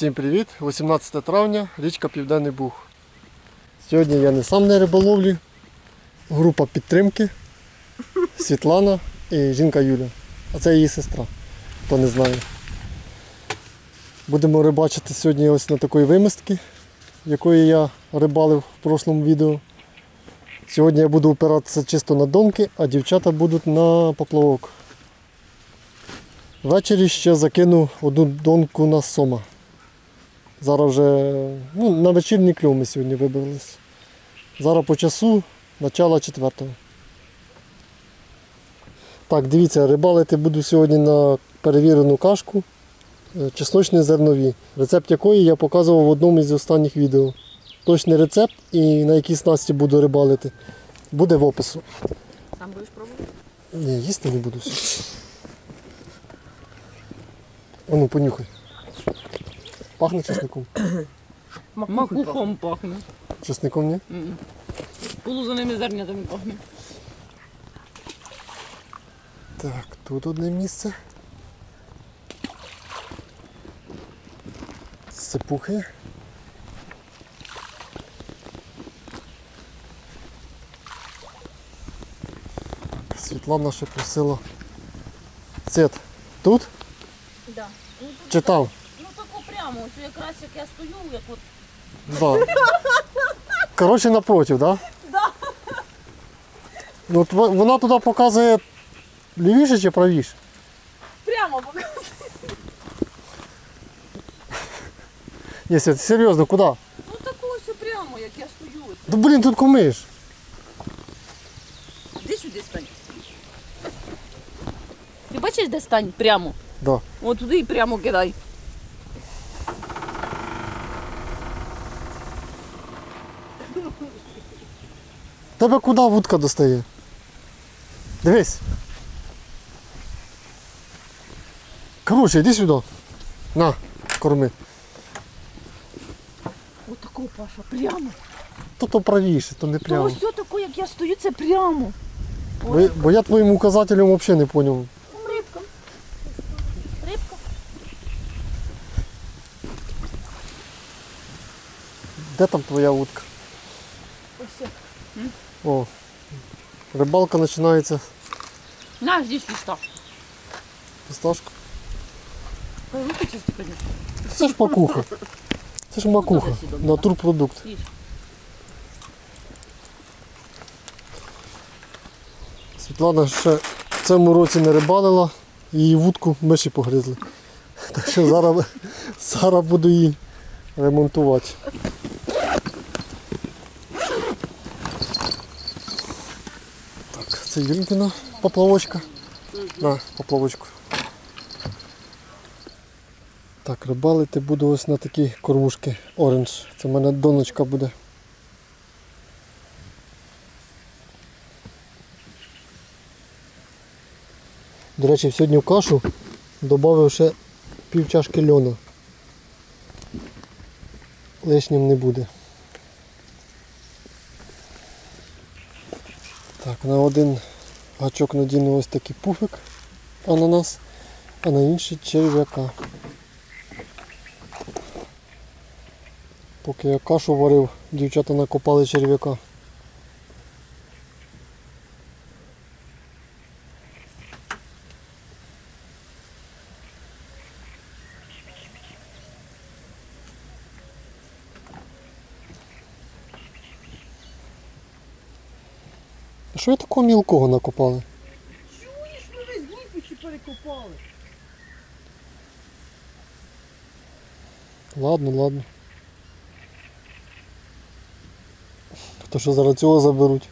Всім привіт! 18 травня, річка Південний Буг. Сьогодні я не сам на риболовлі, група підтримки, Світлана і жінка Юля. А це її сестра, хто не знає. Будемо рибачити сьогодні ось на такої вимістки, якої я рибалив в прошлому відео. Сьогодні я буду опиратися чисто на донки, а дівчата будуть на поплавок. Ввечері ще закину одну донку на сома. Зараз вже на вечірній кльов ми сьогодні вибрались. Зараз по часу, начало 4-го. Так, дивіться, рибалити буду сьогодні на перевірену кашку, чесночні зернові, рецепт якої я показував в одному із останніх відео. Точний рецепт і на якій снасті буду рибалити буде в опису. Сам будеш пробувати? Ні, їсти не буду сьогодні. А ну, понюхай. Пахне чесником? Макухом пахне. Чесником ні? Полузаними зернятами пахне. Так, тут одне місце. Сипухи. Світлана ще просила. Цет. Тут? Да. Чи там? Ну тако прямо, ось якраз як я стою, як от. Да. Коротше, напротив, так? Да. Ну, от вона туди показує лівіше чи правіше? Прямо показує. Ні, Свят, серйозно, куди? Ну тако ось прямо, як я стою. Да блін, тут кумиш. Іди сюди стань. Ти бачиш, де стань? Прямо. Да. От туди і прямо кидай. Тебе куди вудка достає? Дивись. Короче, йди сюди. На, корми. От тако, Паша, прямо. То правіше, то не То прямо. ось тако, як я стою, це прямо. Бо я твоїм указателем взагалі не зрозумів. Рибка. Рибка. Де там твоя вудка? Ось. О, рибалка починається На, здесь листа. фісташка. Руки чисті, конечно. Це ж макуха. Це ж макуха. Натурпродукт. Їж. Світлана ще в цьому році не рибалила, її вудку миші погризли. Так що зараз буду її ремонтувати. Так, це Юлькіна поплавочка. На, поплавочку. Так, рибалити буду ось на такі кормушки оранж. Це в мене донечка буде. До речі, сьогодні в кашу додав ще пів чашки льону. Лишнім не буде. Так, на один гачок надіну ось такий пуфик ананас, а на інший черв'яка. Поки я кашу варив, дівчата накопали черв'яка. А що я такого мілкого накопали? Чуєш, ми весь Дніпричі перекопали. Ладно. То що зараз цього заберуть.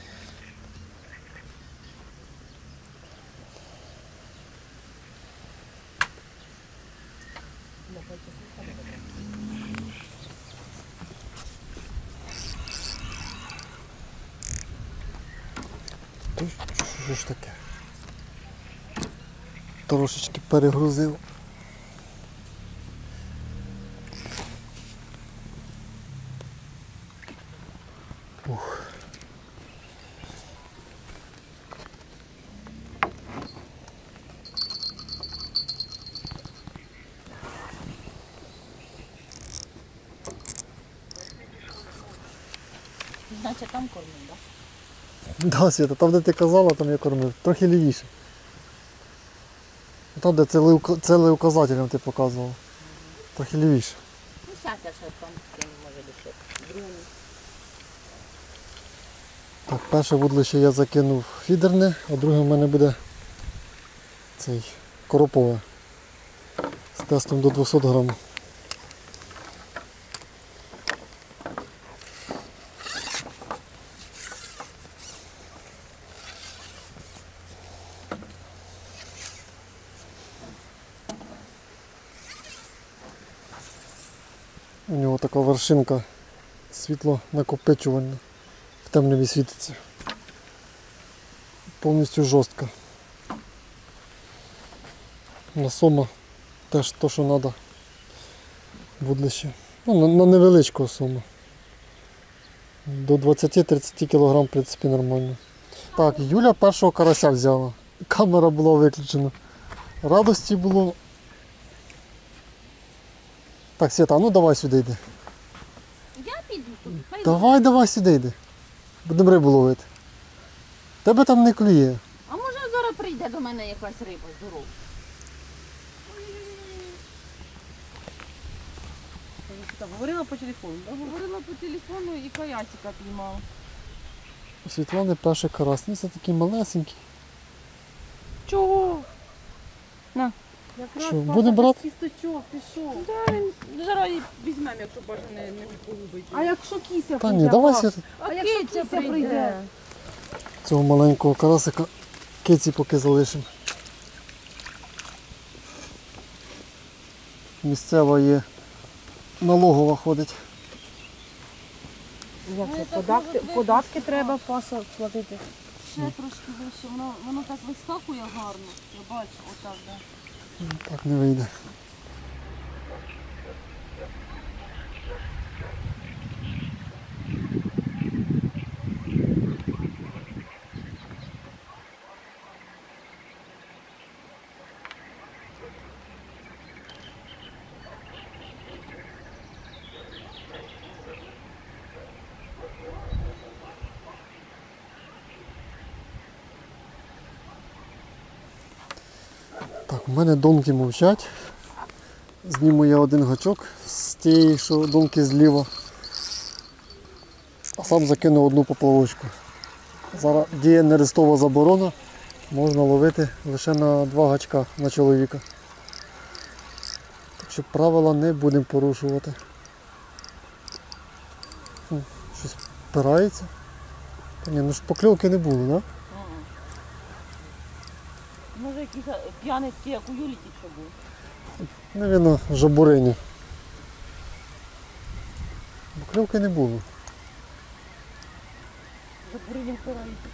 То що ж таке? Трошечки перегрузив. Ух. Значить там кормив, так? Да, Свята, там, де ти казала, там я кормив. Трохи лівіше. Там, де цілий указателем ти показував. Трохи лівіше. Ну, зараз я ще там кину, може лише. Другу. Так, перше вудлище я закинув фідерне, а друге в мене буде цей коропове. З тестом до 200 грамів. У нього така вершинка світло накопичувальна, в темряві світиться. Повністю жорстка. На сома теж то, що треба. Вудлище. Ну, на невеличкого сома. До 20-30 кг, в принципі, нормально. Так, Юля першого карася взяла. Камера була виключена. Радості було. Так, Свята, а ну давай сюди йди. Я піду тут. Давай сюди йди. Будемо рибу ловити. Тебе там не клює. А може зараз прийде до мене якась риба здорова? Говорила по телефону, так? Говорила по телефону і каясика піймала. У Світлани перший карась. Ну, це такий малесенький. Чого? Якраз Що, Паша, будемо брати? кісточок, ти що? Зараз візьмемо, якщо Паша не погубить. А якщо кіся Та ні, давай Свята. А якщо киця киця прийде? прийде? Цього маленького карасика киці поки залишимо. Місцева є, налогова ходить. Як це? Податки треба, Паша, платити. Ще трошки вище, воно так вискакує гарно. Я бачу, отак, так. Так не вийде. Так, у мене донки мовчать. Зніму я один гачок з тієї, що донки зліва. А сам закину одну поплавочку. Зараз діє нерестова заборона. Можна ловити лише на 2 гачка на чоловіка. Так що правила не будемо порушувати. Щось впирається. Та ні, ну ж покльовки не було, так? Може якийсь п'яний такий, як у Юлі тільки був. Навірно, жабурині. Покльовки не було. Заборині впирається.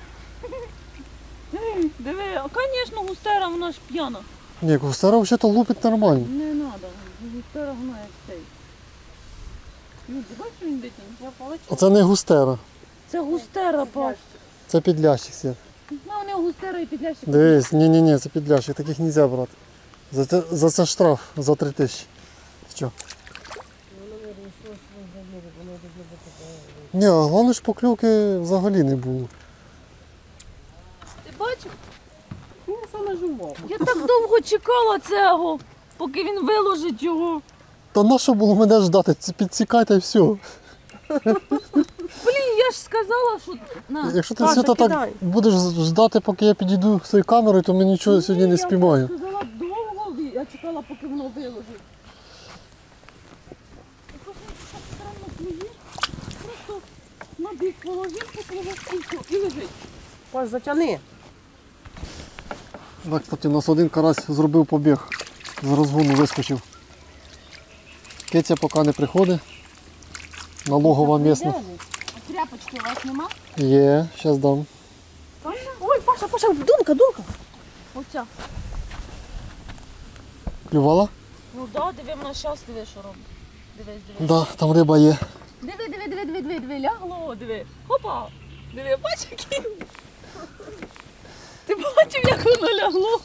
Диви, а звісно, густера, вона ж п'яна. Ні, густера взагалі лупить нормально. Не треба, густера вона як цей. Люди, бачиш, він дитин? Я бачу. Оце не густера, Це густера, Паш. це підлящик. Свят. Ну, вони густера і підлящик. Дивись, ні, це підлящик, таких не можна брати. За це штраф за 3000. Що? Ні, а головне ж покльовки взагалі не було. Ти бачив? Ну, саме жував. Я так довго чекала цього, поки він виложить його. Та на що було мене ждати? Це підсікайте і все. Блін, я ж сказала, що... На. Якщо ти Паша, Свята так кидай. будеш ждати, поки я підійду з цією камерою, то ми нічого сьогодні не спіймаю. Я сказала довго, я чекала, поки воно виложить. Так странно клює. Просто на бік положив, поклював і все, і лежить. Паш, затяни. Так, кстати, у нас один карась зробив побіг. З розгону вискочив. Киця поки не приходить. Налогова місна. А тряпочки у вас нема? Є, зараз дам. Ой, Паша, думка. Оця. Клювала? Ну да, диви, вона щас, диви, що робить. Дивись. Да, там риба є. Диви, лягло, диви. Хопа. Диви, бачиш, який? Ти бачив, як воно лягло?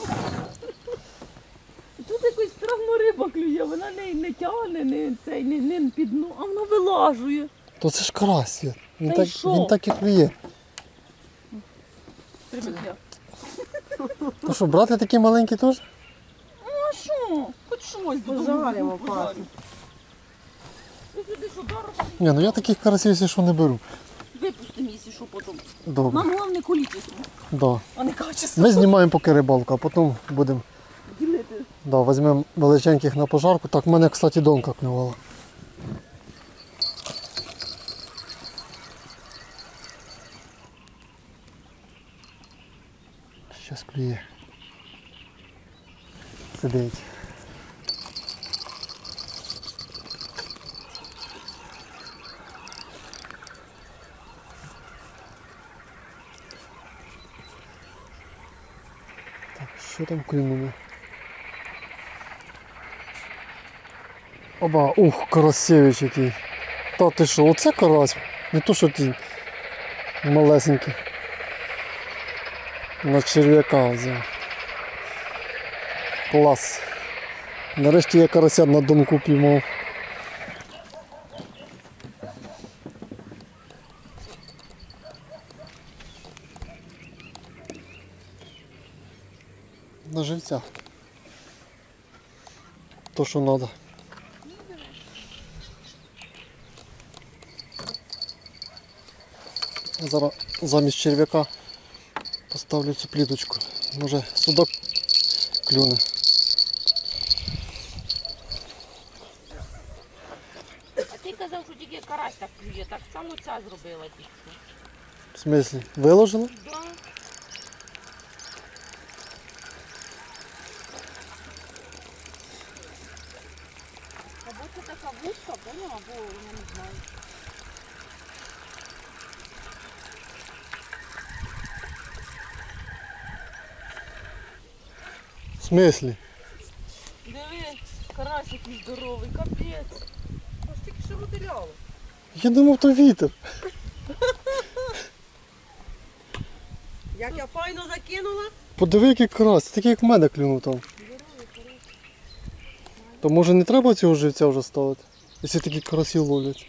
Тут якась странна риба клює, вона не тягне, не під дно, а вона вилажує. То це ж карась. Він Та й так, що? він так і клює. Прибиття. То що, брати такі маленькі теж? Ну а що? Хоч щось Пожаримо пасу. Ви сюди що даром? Ні, ну я таких карасів, якщо що, не беру. Випустимо, якщо що потім. Добре. Нам головне количество, Да. а не качество. Ми знімаємо поки рибалку, а потім будемо. Ділити. Да, візьмемо величеньких на пожарку. Так, в мене, кстати, донка клювала. Щас клює. Сидить. Так, що там клюнуло? Оба, ух, карасевич який. Та ти що, оце карась? Не то, що ті малесенькі. На черв'яка взяв. Клас. Нарешті я карася на донку піймав. На живця. То, що треба. Зараз замість черв'яка поставлю цю пліточку. Може судак клюне. А ти казав, що тільки карась так клює, так само ця зробила тільки. В смислі? Виложила? Да. Або це така вудка, поняла, або я не знаю. В смислі? Диви, карась який здоровий, капець. Аж тільки що мотиляло. Я думав, то вітер. Як я файно закинула? Подиви, який карась, такий як в мене клюнув там. То може не треба цього живця вже ставити? Якщо такі карасі ловлять.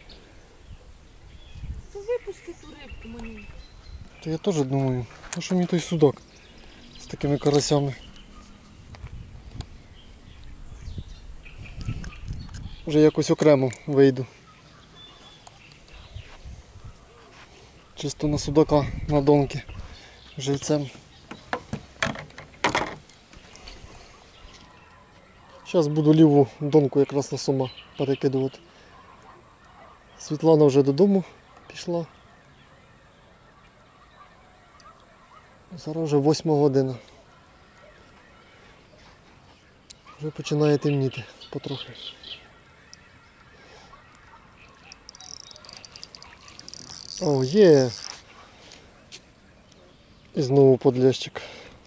То випусти ту рибку мені. То я теж думаю, а що мені той судак з такими карасями? Вже якось окремо вийду. Чисто на судака, на донки живцем. Зараз буду ліву донку якраз на сома перекидувати. Світлана вже додому пішла. Зараз вже 8 година. Вже починає темніти потрохи. О, є! І знову подлещик.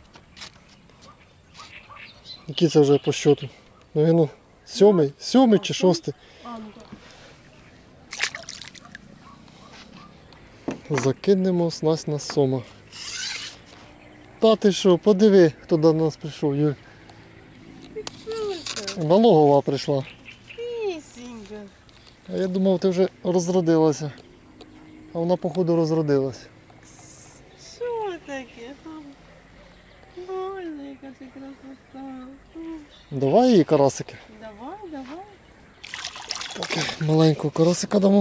Який це вже по щоту? Наверно, сьомий чи шостий. А, ну так. Закинемо снасть на сома. Та ти що, подиви, хто до нас прийшов, Юль. Налогова прийшла. Пісінька. А я думав, ти вже розродилася. А вона, походу, розродилась. Що таке? Боже, яка ти красота. Давай їй карасики. Давай, давай. Поки маленького карасика дамо.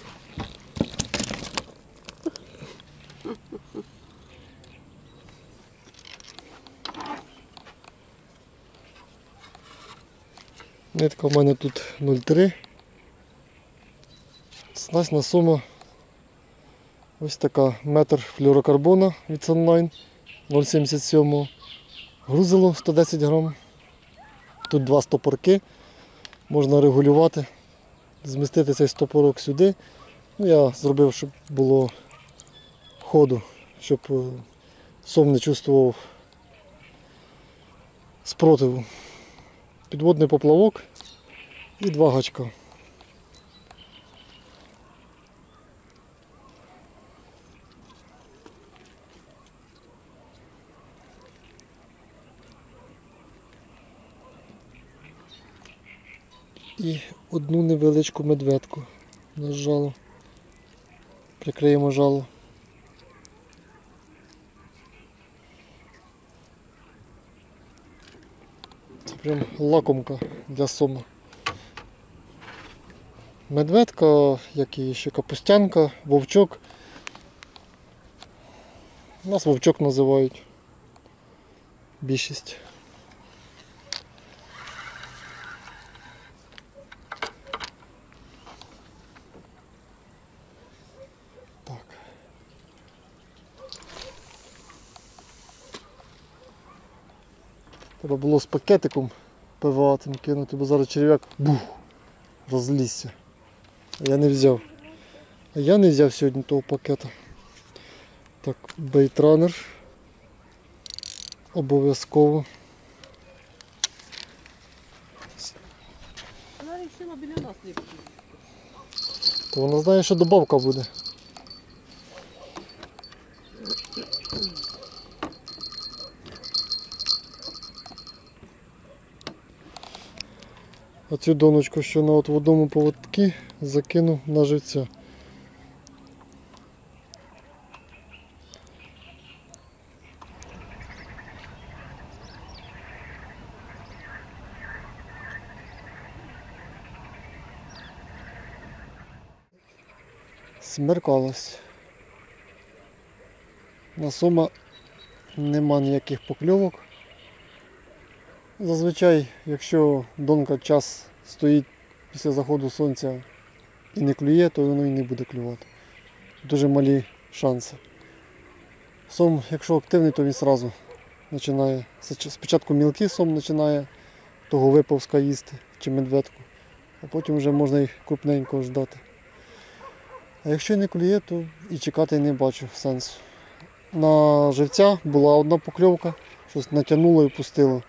Нитка в мене тут 0,3. Снасть на сома ось така, метр флюорокарбона від Sunline 0,77. Грузило 110 грам. Тут два стопорки. Можна регулювати, змістити цей стопорок сюди. Ну, я зробив, щоб було ходу, щоб сом не чувствував спротиву. Підводний поплавок і два гачка. І одну невеличку медведку нажало. Прикриємо жало. Це прям лакомка для сома. Медведка, як і ще капустянка, вовчок. Нас вовчок називають. Більшість. Так. Треба було з пакетиком ПВА-тим кинути, бо зараз черв'як розлізся. Я не взяв. Я не взяв сьогодні того пакета. Так, бейтранер. Обов'язково. Вона вирішила біля нас не буде. То вона знає, що добавка буде. А цю доночку, що на в одному поводці, закинув на живця. Смеркалось. На сома нема ніяких покльовок. Зазвичай, якщо донка час стоїть після заходу сонця і не клює, то воно і не буде клювати. Дуже малі шанси. Сом, якщо активний, то він одразу починає. Спочатку мілкий сом починає того виповзка їсти чи медведку, а потім вже можна і крупненького ждати. А якщо не клює, то і чекати не бачу сенсу. На живця була одна покльовка, щось натягнуло і пустило.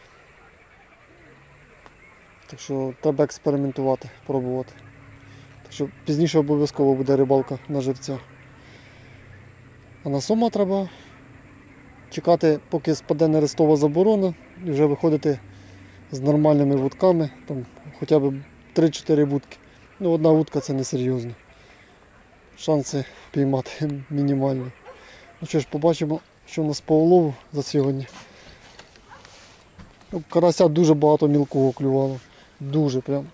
Так що треба експериментувати, пробувати. Так що пізніше обов'язково буде рибалка на живця. А на сома треба чекати, поки спаде нерестова заборона, і вже виходити з нормальними вудками, там хоча б 3-4 вудки. Ну, одна вудка це не серйозно. Шанси піймати мінімальні. Ну що ж, побачимо, що в нас по улову за сьогодні. Ну, карася дуже багато мілкого клювало. Дуже прям.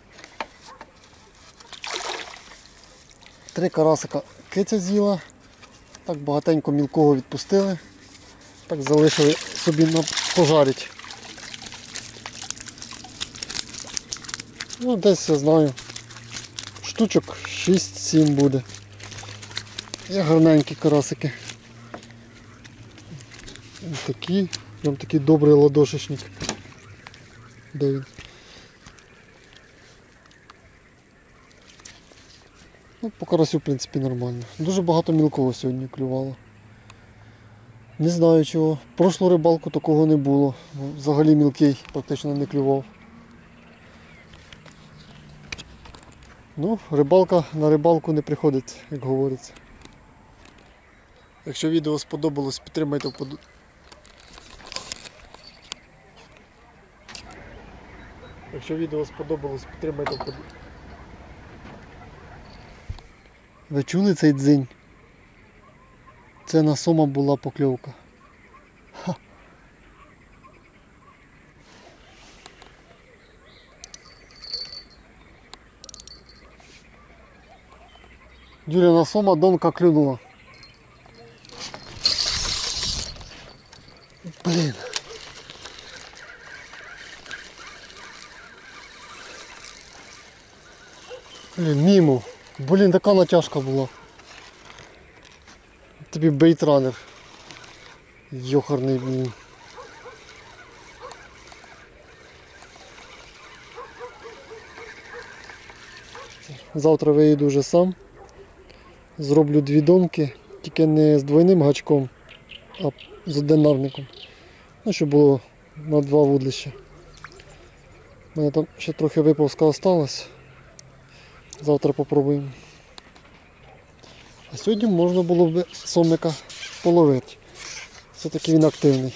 3 карасика киця з'їла. Так багатенько мілкого відпустили. Так залишили собі на пожарить. Ну, десь я знаю. Штучок 6-7 буде. Є гарненькі карасики. Ось такі. Прям такий добрий ладошечник. Де він? Ну, по карасю, в принципі, нормально. Дуже багато мілкого сьогодні клювало. Не знаю чого. Прошлу рибалку такого не було. Взагалі мілкий практично не клював. Ну, рибалка на рибалку не приходить, як говориться. Якщо відео сподобалось, підтримайте Якщо відео сподобалось, підтримайте Ви чули цей дзинь? Це на сома була покльовка. Ха. Юля, на сома донка клюнула. Блін. Мімо. Блін, така натяжка була. Тобі бейтранер. Йохарний, блін. Завтра виїду вже сам. Зроблю 2 донки, тільки не з двойним гачком, а з одинарником. Ну, щоб було на 2 вудлища. У мене там ще трохи виповзка осталось. Завтра попробуємо. А сьогодні можна було б сомика половити. Все-таки він активний.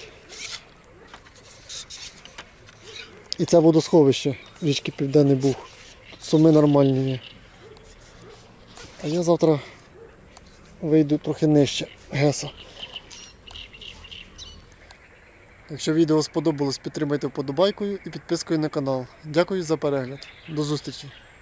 І це водосховище річки Південний Буг. Тут соми нормальні є. А я завтра вийду трохи нижче геса. Якщо відео сподобалось, підтримайте вподобайкою і підпискою на канал. Дякую за перегляд. До зустрічі!